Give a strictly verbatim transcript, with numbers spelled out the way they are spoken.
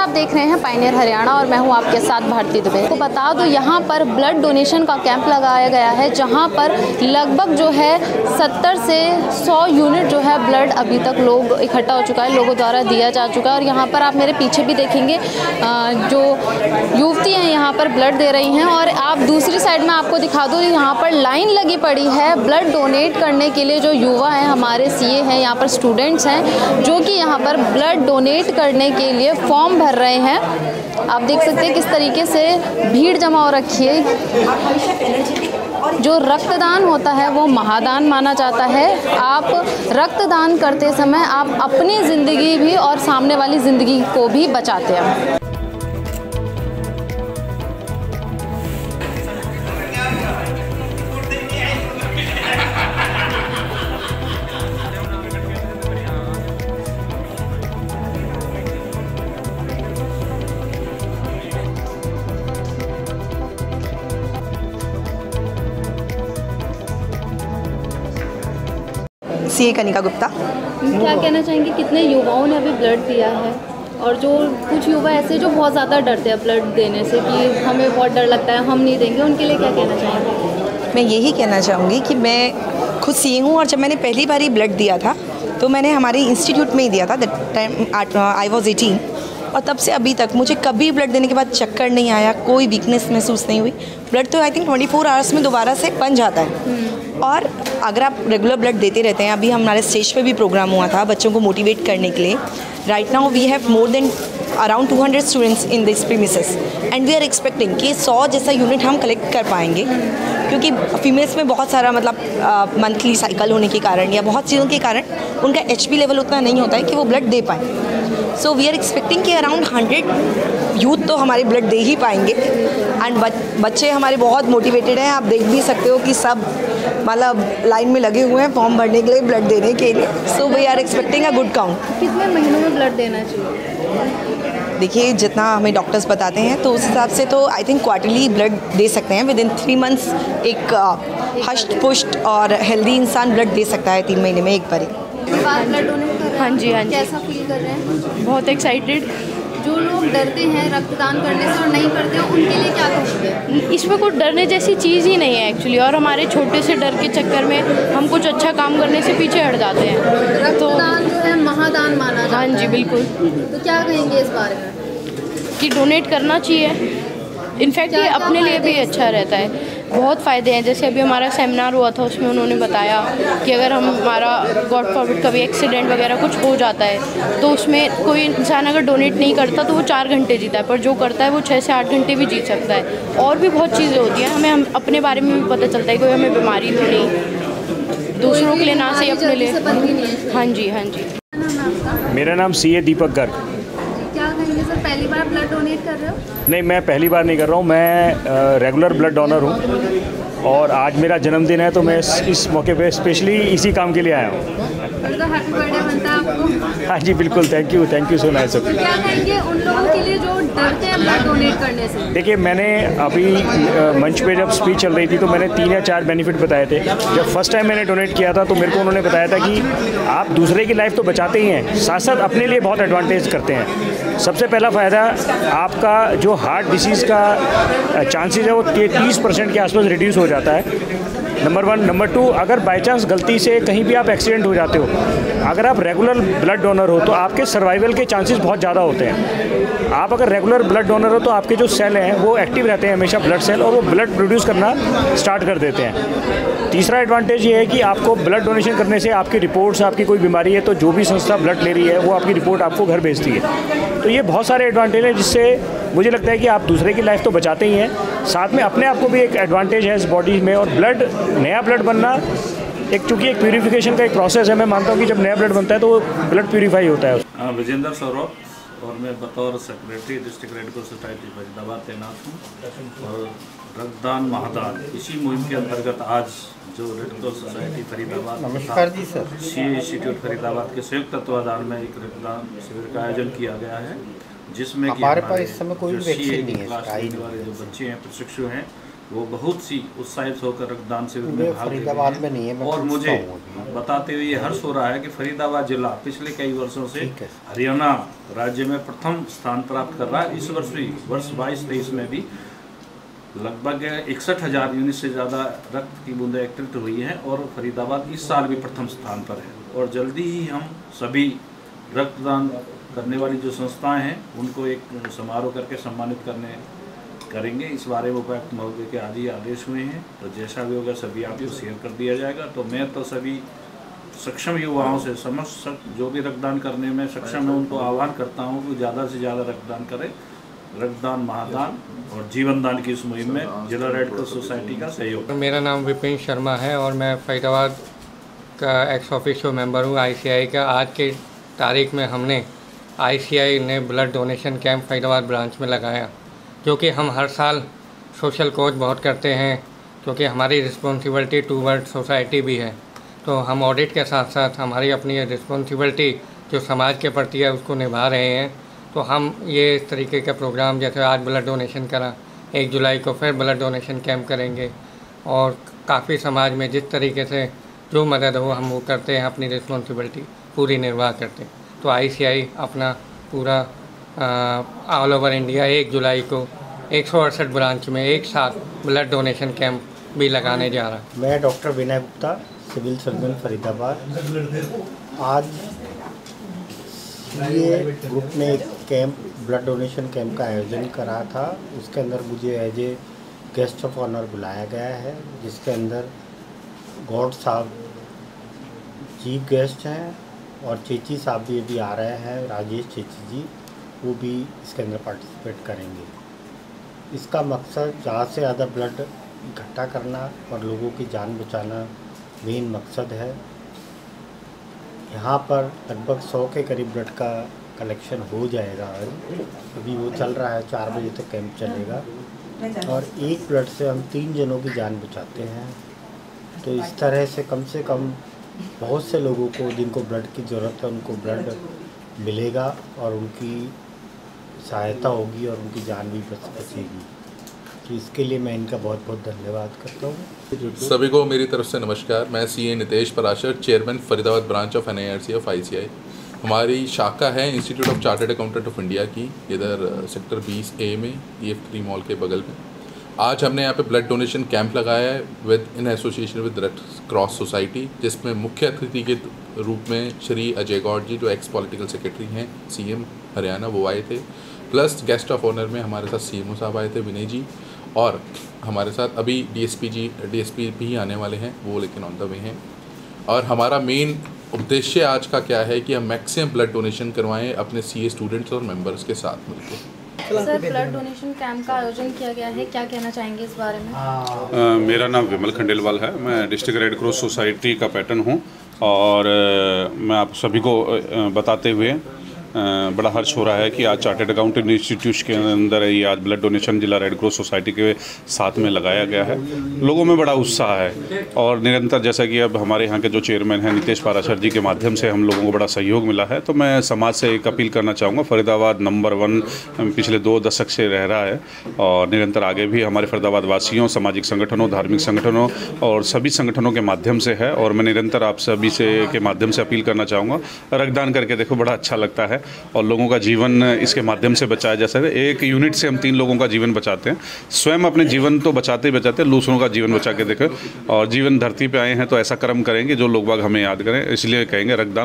आप देख रहे हैं पायनियर हरियाणा और मैं हूं आपके साथ भारती दुबे। तो बता दूं यहाँ पर ब्लड डोनेशन का कैंप लगाया गया है, जहां पर लगभग जो है सत्तर से सौ यूनिट जो है ब्लड अभी तक लोग इकट्ठा हो चुका है, लोगों द्वारा दिया जा चुका है। और यहाँ पर आप मेरे पीछे भी देखेंगे जो युवती हैं यहाँ पर ब्लड दे रही हैं। और आप दूसरी साइड में आपको दिखा दूँ, यहाँ पर लाइन लगी पड़ी है ब्लड डोनेट करने के लिए। जो युवा हैं, हमारे सीए हैं, यहाँ पर स्टूडेंट्स हैं जो कि यहाँ पर ब्लड डोनेट करने के लिए फॉर्म भर रहे हैं। आप देख सकते हैं किस तरीके से भीड़ जमा हो रखी है। जो रक्तदान होता है वो महादान माना जाता है। आप रक्तदान करते समय आप अपनी ज़िंदगी भी और सामने वाली ज़िंदगी को भी बचाते हैं। सीए कनिका गुप्ता। क्या कहना चाहेंगे, कितने युवाओं ने अभी ब्लड दिया है? और जो कुछ युवा ऐसे जो बहुत ज़्यादा डरते हैं ब्लड देने से कि हमें बहुत डर लगता है, हम नहीं देंगे, उनके लिए क्या कहना चाहेंगे? मैं यही कहना चाहूँगी कि मैं खुद सीए हूँ और जब मैंने पहली बार ही ब्लड दिया था तो मैंने हमारे इंस्टीट्यूट में ही दिया था। That time I was eighteen और तब से अभी तक मुझे कभी ब्लड देने के बाद चक्कर नहीं आया, कोई वीकनेस महसूस नहीं हुई। ब्लड तो I think twenty four hours में दोबारा से बन जाता है। और अगर आप रेगुलर ब्लड देते रहते हैं, अभी हमारे स्टेज पे भी प्रोग्राम हुआ था बच्चों को मोटिवेट करने के लिए। Right now we have more than around two hundred students in this premises and we are expecting कि सौ जैसा यूनिट हम कलेक्ट कर पाएंगे, क्योंकि फीमेल्स में बहुत सारा मतलब मंथली uh, साइकिल होने के कारण या बहुत चीज़ों के कारण उनका एच पी लेवल उतना नहीं होता है कि वो ब्लड दे पाएँ। सो वी आर एक्सपेक्टिंग कि अराउंड हंड्रेड यूथ तो हमारे ब्लड दे ही पाएंगे। एंड बच्चे हमारे बहुत मोटिवेटेड हैं। आप देख भी सकते हो कि सब मतलब लाइन में लगे हुए हैं फॉर्म भरने के लिए, ब्लड देने के लिए। So we are expecting a good count. कितने महीनों में ब्लड देना चाहिए? देखिए, जितना हमें डॉक्टर्स बताते हैं तो उस हिसाब से तो आई थिंक क्वार्टरली ब्लड दे सकते हैं। विद इन थ्री मंथ्स एक हष्ट पुष्ट और हेल्दी इंसान ब्लड दे सकता है तीन महीने में एक बार। ब्लड डोनेट कर रहे हैं? हाँ जी, हाँ जी। कैसा फील कर रहे हैं? बहुत एक्साइटेड। जो लोग डरते हैं रक्तदान करने से और नहीं करते हैं, उनके लिए क्या कहोगे? इसमें कुछ डरने जैसी चीज़ ही नहीं है एक्चुअली। और हमारे छोटे से डर के चक्कर में हम कुछ अच्छा काम करने से पीछे हट जाते हैं। रक्तदान जो है महादान माना जाता है। हाँ जी, बिल्कुल। तो क्या कहेंगे इस बारे में? कि डोनेट करना चाहिए। इनफैक्ट ये अपने लिए भी अच्छा रहता है। बहुत फ़ायदे हैं। जैसे अभी हमारा सेमिनार हुआ था, उसमें उन्होंने बताया कि अगर हम हमारा गॉड फॉरबिड कभी एक्सीडेंट वगैरह कुछ हो जाता है तो उसमें कोई इंसान अगर डोनेट नहीं करता तो वो चार घंटे जीता है, पर जो करता है वो छः से आठ घंटे भी जी सकता है। और भी बहुत चीज़ें होती हैं, हमें हम अपने बारे में भी पता चलता है, कोई हमें बीमारी तो नहीं, दूसरों के लिए ना सही अपने लिए। हाँ जी, हाँ जी। मेरा नाम सी ए दीपक गर्ग। क्या कहेंगे सर, पहली बार ब्लड डोनेट कर रहे हो? नहीं, मैं पहली बार नहीं कर रहा हूँ। मैं रेगुलर ब्लड डोनर हूँ और आज मेरा जन्मदिन है तो मैं इस, इस मौके पे स्पेशली इसी काम के लिए आया हूँ। तो हैप्पी बर्थडे बनता है आपको। हाँ जी, बिल्कुल। Thank you thank you so nice. तो क्या कहेंगे उन लोगों के लिए जो डरते हैं ब्लड डोनेट करने से? देखिए, मैंने अभी मंच पे जब स्पीच चल रही थी तो मैंने तीन या चार बेनिफिट बताए थे। जब फर्स्ट टाइम मैंने डोनेट किया था तो मेरे को उन्होंने बताया था कि आप दूसरे की लाइफ तो बचाते ही हैं, साथ साथ अपने लिए बहुत एडवांटेज करते हैं। सबसे पहला फ़ायदा, आपका जो हार्ट डिसीज़ का चांसेस है वो तीस परसेंट के आसपास रिड्यूस हो जाता है, नंबर वन। नंबर टू, अगर बाई चांस गलती से कहीं भी आप एक्सीडेंट हो जाते हो, अगर आप रेगुलर ब्लड डोनर हो तो आपके सर्वाइवल के चांसेस बहुत ज़्यादा होते हैं। आप अगर रेगुलर ब्लड डोनर हो तो आपके जो सेल हैं वो एक्टिव रहते हैं हमेशा, ब्लड सेल, और वो ब्लड प्रोड्यूस करना स्टार्ट कर देते हैं। तीसरा एडवांटेज ये है कि आपको ब्लड डोनेशन करने से आपकी रिपोर्ट्स, आपकी कोई बीमारी है तो जो भी संस्था ब्लड ले रही है वो आपकी रिपोर्ट आपको घर भेजती है। तो ये बहुत सारे एडवांटेज हैं जिससे मुझे लगता है कि आप दूसरे की लाइफ तो बचाते ही हैं, साथ में अपने आप को भी एक एडवांटेज है इस बॉडी में। और ब्लड, नया ब्लड बनना एक चूँकि एक प्यूरिफिकेशन का एक प्रोसेस है। मैं मानता हूँ कि जब नया ब्लड बनता है तो वो ब्लड प्यूरीफाई होता है। विजेंद्र सौरभ, और मैं बतौर secretary district red cross society Faridabad तैनात हूँ। और रक्तदान महादान इसी मुहिम के अंतर्गत आज जो रेड क्रॉस सोसाइटी फरीदाबाद, नमस्कार जी सर, सी इंस्टीट्यूट फरीदाबाद के संयुक्त तत्वाधान में एक रक्तदान शिविर का आयोजन किया गया है, जिसमें कि हमारे पास इस समय कोई वैक्सीन नहीं है। वाले जो बच्चे हैं, प्रशिक्षु हैं, वो बहुत सी उत्साहित होकर रक्तदान शिविर में मैं भाग फरीदाबाद लेते में नहीं है, हैं। मैं और मुझे पूछता हूँ। बताते हुए ये हर्ष हो रहा है कि फरीदाबाद जिला पिछले कई वर्षों से ठीक है। हरियाणा राज्य में प्रथम स्थान प्राप्त कर रहा है। इस वर्ष भी वर्ष बाईस तेईस में भी लगभग इकसठ हजार यूनिट से ज़्यादा रक्त की बूंदें एकत्रित हुई हैं और फरीदाबाद इस साल भी प्रथम स्थान पर है। और जल्दी ही हम सभी रक्तदान करने वाली जो संस्थाएं हैं उनको एक समारोह करके सम्मानित करने करेंगे। इस बारे में उपायुक्त महोदय के आज ही आदेश हुए हैं, तो जैसा भी होगा सभी आप को शेयर कर दिया जाएगा। तो मैं तो सभी सक्षम युवाओं से समस्त जो भी रक्तदान करने में सक्षम है उनको आह्वान करता हूँ कि ज़्यादा से ज़्यादा रक्तदान करें। रक्तदान महादान और जीवन दान की इस मुहिम में जिला रेड क्रॉस सोसाइटी का सहयोग। मेरा नाम विपिन शर्मा है और मैं फरीदाबाद का एक्स ऑफिशियो मेंबर हूँ आईसीआई का। आज के तारीख में हमने आईसीआई ने blood donation camp Faridabad branch में लगाया, क्योंकि हम हर साल सोशल कोच बहुत करते हैं, क्योंकि हमारी रिस्पॉन्सिबिलिटी टूवर्ड सोसाइटी भी है। तो हम ऑडिट के साथ साथ हमारी अपनी रिस्पॉन्सिबिलिटी जो समाज के प्रति है उसको निभा रहे हैं। तो हम ये इस तरीके के प्रोग्राम जैसे आज ब्लड डोनेशन करा, एक जुलाई को फिर ब्लड डोनेशन कैंप करेंगे और काफ़ी समाज में जिस तरीके से जो मदद हो हम वो करते हैं, अपनी रिस्पॉन्सिबिलिटी पूरी निर्वाह करते हैं। तो आईसीआई अपना पूरा ऑल ओवर इंडिया एक जुलाई को एक सौ अड़सठ ब्रांच में एक साथ ब्लड डोनेशन कैंप भी लगाने जा रहा है। मैं doctor Vinay Gupta, civil surgeon Faridabad. आज ये ग्रुप ने एक कैंप ब्लड डोनेशन कैंप का आयोजन करा था। उसके अंदर मुझे as a guest of honour बुलाया गया है, जिसके अंदर गौड साहब चीफ गेस्ट हैं और चेची साहब भी अभी आ रहे हैं, राजेश चेची जी, वो भी इसके अंदर पार्टिसिपेट करेंगे। इसका मकसद ज़्यादा से ज़्यादा ब्लड इकट्ठा करना और लोगों की जान बचाना मेन मकसद है। यहाँ पर लगभग सौ के करीब ब्लड का कलेक्शन हो जाएगा। अभी वो चल रहा है, चार बजे तक कैंप चलेगा और एक ब्लड से हम तीन जनों की जान बचाते हैं। तो इस तरह से कम से कम बहुत से लोगों को जिनको ब्लड की ज़रूरत है उनको ब्लड मिलेगा और उनकी सहायता होगी और उनकी जान भी बच बचेगी। तो इसके लिए मैं इनका बहुत बहुत धन्यवाद करता हूँ। सभी को मेरी तरफ से नमस्कार। मैं C A Nitesh Parashar, chairman Faridabad branch of N I R C of I C I. हमारी शाखा है institute of chartered accountant of India की, इधर सेक्टर बीस ए में ई एफ थ्री मॉल के बगल में। आज हमने यहाँ पे ब्लड डोनेशन कैंप लगाया है with in association with red cross society, जिसमें मुख्य अतिथि के रूप में श्री अजय गौड़ जी जो एक्स पॉलिटिकल सेक्रेटरी हैं सीएम हरियाणा, वो आए थे। प्लस गेस्ट ऑफ ऑनर में हमारे साथ सीएमओ साहब आए थे विनय जी, और हमारे साथ अभी डीएसपी जी डीएसपी भी आने वाले हैं, वो लेकिन ऑन द वे हैं। और हमारा मेन उद्देश्य आज का क्या है कि हम मैक्सिमम ब्लड डोनेशन करवाएं अपने सीए स्टूडेंट्स और मेंबर्स के साथ मिलकर। सर, ब्लड डोनेशन कैंप का आयोजन किया गया है, क्या कहना चाहेंगे इस बारे में? आ, मेरा नाम विमल खंडेलवाल है, मैं डिस्ट्रिक्ट रेड क्रॉस सोसाइटी का पैटर्न हूँ और आ, मैं आप सभी को आ, बताते हुए बड़ा हर्ष हो रहा है कि आज चार्टर्ड अकाउंटेंट इंस्टीट्यूट के अंदर ये आज ब्लड डोनेशन जिला रेड क्रॉस सोसाइटी के साथ में लगाया गया है। लोगों में बड़ा उत्साह है और निरंतर जैसा कि अब हमारे यहाँ के जो चेयरमैन हैं नितेश पाराशर जी के माध्यम से हम लोगों को बड़ा सहयोग मिला है। तो मैं समाज से एक अपील करना चाहूँगा, फरीदाबाद नंबर वन पिछले दो दशक से रह रहा है और निरंतर आगे भी हमारे फरीदाबाद वासियों, सामाजिक संगठनों, धार्मिक संगठनों और सभी संगठनों के माध्यम से है। और मैं निरंतर आप सभी से के माध्यम से अपील करना चाहूँगा, रक्तदान करके देखो बड़ा अच्छा लगता है और लोगों का जीवन इसके माध्यम से बचाया जा सकता है। एक यूनिट से हम तीन लोगों का जीवन बचाते हैं। स्वयं अपने जीवन तो बचाते ही बचाते हैं, दूसरों का जीवन बचा के देखें। और जीवन धरती पे आए हैं तो ऐसा कर्म करेंगे जो लोग बाग हमें याद करें, इसलिए कहेंगे रक्तदान।